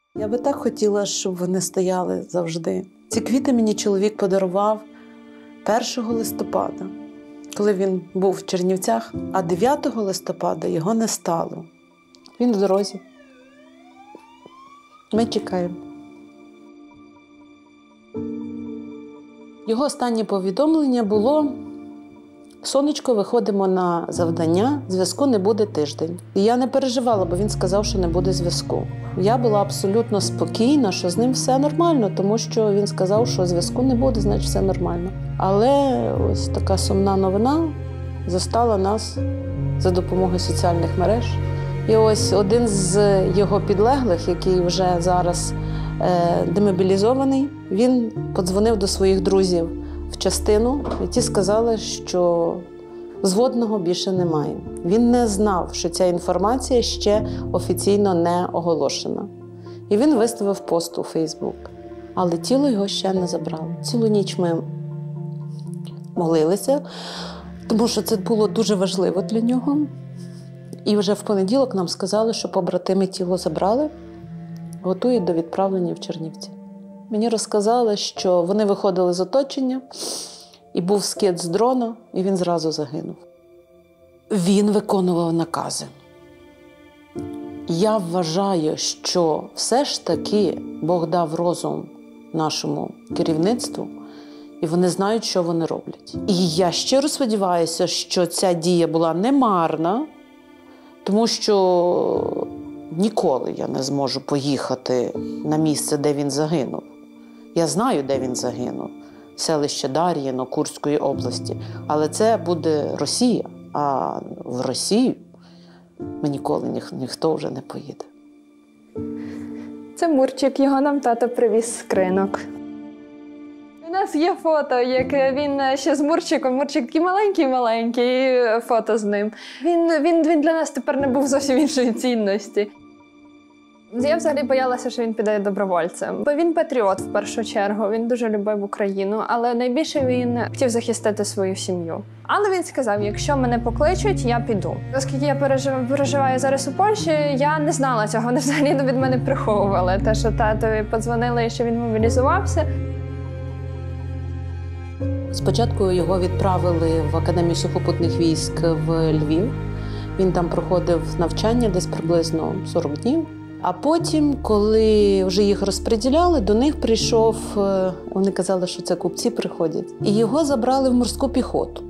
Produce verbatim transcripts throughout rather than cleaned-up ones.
Я би так хотіла, щоб вони стояли завжди. Ці квіти мені чоловік подарував першого листопада, коли він був в Чернівцях, а дев'ятого листопада його не стало. Він в дорозі. Ми чекаємо. Його останнє повідомлення було: «Сонечко, виходимо на завдання, зв'язку не буде тиждень». І я не переживала, бо він сказав, що не буде зв'язку. Я була абсолютно спокійна, що з ним все нормально, тому що він сказав, що зв'язку не буде, значить все нормально. Але ось така сумна новина застала нас за допомогою соціальних мереж. І ось один з його підлеглих, який вже зараз е, демобілізований, він подзвонив до своїх друзів в частину, і ті сказали, що зводного більше немає. Він не знав, що ця інформація ще офіційно не оголошена. І він виставив пост у Фейсбук. Але тіло його ще не забрали. Цілу ніч ми молилися, тому що це було дуже важливо для нього. І вже в понеділок нам сказали, що побратими тіло забрали, готують до відправлення в Чернівці. Мені розказали, що вони виходили з оточення, і був скид з дрона, і він зразу загинув. Він виконував накази. Я вважаю, що все ж таки Бог дав розум нашому керівництву, і вони знають, що вони роблять. І я щиро сподіваюся, що ця дія була не марна, тому що ніколи я не зможу поїхати на місце, де він загинув. Я знаю, де він загинув. Селище Дар'їно, Курської області. Але це буде Росія. А в Росію ми ніколи ніх, ніхто вже не поїде. Це Мурчик, його нам тато привіз з Кринок. У нас є фото, як він ще з Мурчиком. Мурчик такий маленький-маленький, фото з ним. Він, він, він для нас тепер не був зовсім іншої цінності. Я взагалі боялася, що він піде добровольцем. Бо він патріот в першу чергу, він дуже любив Україну, але найбільше він хотів захистити свою сім'ю. Але він сказав, якщо мене покличуть, я піду. Оскільки я переживаю зараз у Польщі, я не знала цього, вони взагалі від мене приховували. Те, що татові подзвонили і що він мобілізувався. Спочатку його відправили в Академію сухопутних військ в Львів. Він там проходив навчання десь приблизно сорок днів. А потім, коли вже їх розподіляли, до них прийшов, вони казали, що це купці приходять, і його забрали в морську піхоту.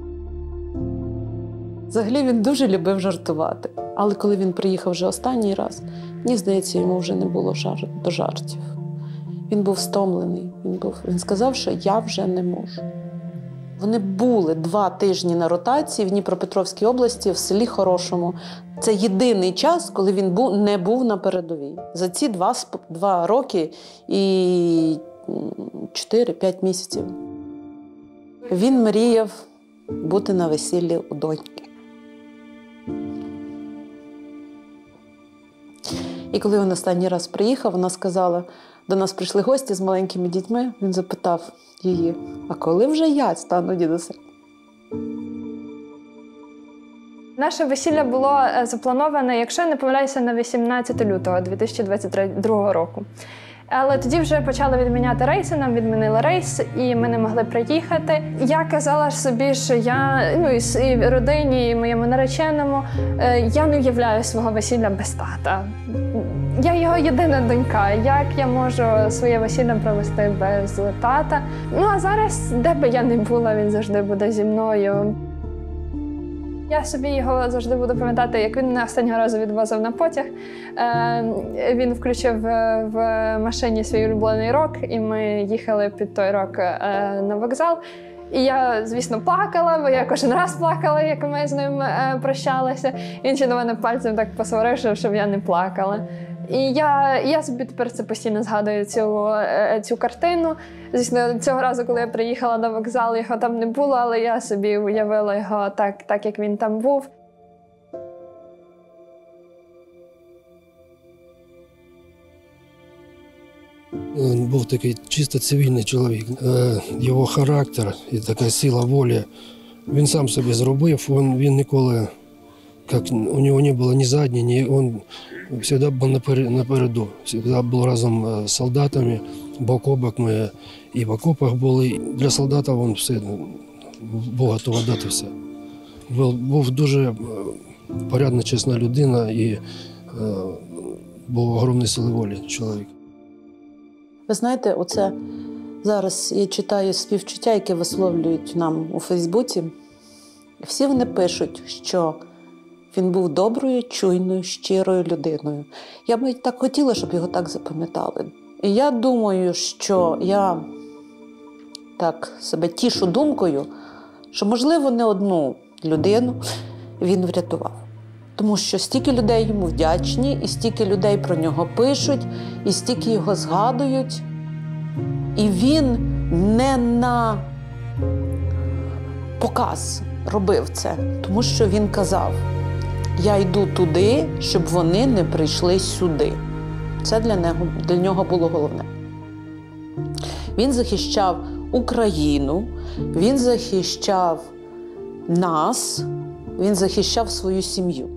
Взагалі він дуже любив жартувати. Але коли він приїхав вже останній раз, мені здається, йому вже не було жар... до жартів. Він був стомлений. Він, був... він сказав, що я вже не можу. Вони були два тижні на ротації в Дніпропетровській області, в селі Хорошому. Це єдиний час, коли він був, не був на передовій. За ці два, два роки і чотири-п'ять місяців. Він мріяв бути на весіллі у доньки. І коли він останній раз приїхав, вона сказала, до нас прийшли гості з маленькими дітьми, він запитав її, а коли вже я стану дідусем? Наше весілля було заплановане, якщо я не помиляюся, на вісімнадцяте лютого дві тисячі двадцять другого року. Але тоді вже почали відміняти рейси, нам відмінили рейс, і ми не могли приїхати. Я казала ж собі, що я, ну, і, і родині, і моєму нареченому, я не уявляю свого весілля без тата. Я його єдина донька, як я можу своє весілля провести без тата? Ну, а зараз, де би я не була, він завжди буде зі мною. Я собі його завжди буду пам'ятати, як він мене останнього разу відвозив на потяг. Він включив в машині свій улюблений рок, і ми їхали під той рок на вокзал. І я, звісно, плакала, бо я кожен раз плакала, як ми з ним прощалися. Він ще до мене пальцем так посварився, щоб я не плакала. І я, я собі тепер це постійно згадую, цю, цю картину. Звісно, цього разу, коли я приїхала на вокзал, його там не було, але я собі уявила його так, так як він там був. Він був такий чисто цивільний чоловік. Його характер і така сила волі, він сам собі зробив, він, він ніколи, як, у нього не було ні задні, ні, він завжди був напереду, завжди був разом з солдатами, бок о бок ми і в окопах були. Для солдата він все, був готовий дати все. Був, був дуже порядна, чесна людина і е, був огромний сили волі чоловік. Ви знаєте, оце зараз я читаю співчуття, яке висловлюють нам у Фейсбуці. І всі вони пишуть, що він був доброю, чуйною, щирою людиною. Я б так хотіла, щоб його так запам'ятали. І я думаю, що я так себе тішу думкою, що, можливо, не одну людину він врятував. Тому що стільки людей йому вдячні, і стільки людей про нього пишуть, і стільки його згадують. І він не на показ робив це, тому що він казав: я йду туди, щоб вони не прийшли сюди. Це для нього, для нього було головне. Він захищав Україну, він захищав нас, він захищав свою сім'ю.